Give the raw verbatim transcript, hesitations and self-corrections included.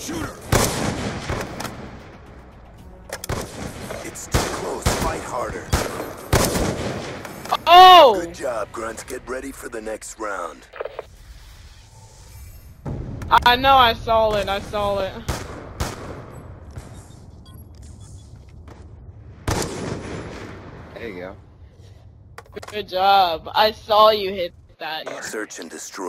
Shooter! It's too close. Fight harder. Oh! Good job, Grunts. Get ready for the next round. I know I saw it, I saw it. There you go. Good job. I saw you hit that. Search and destroy.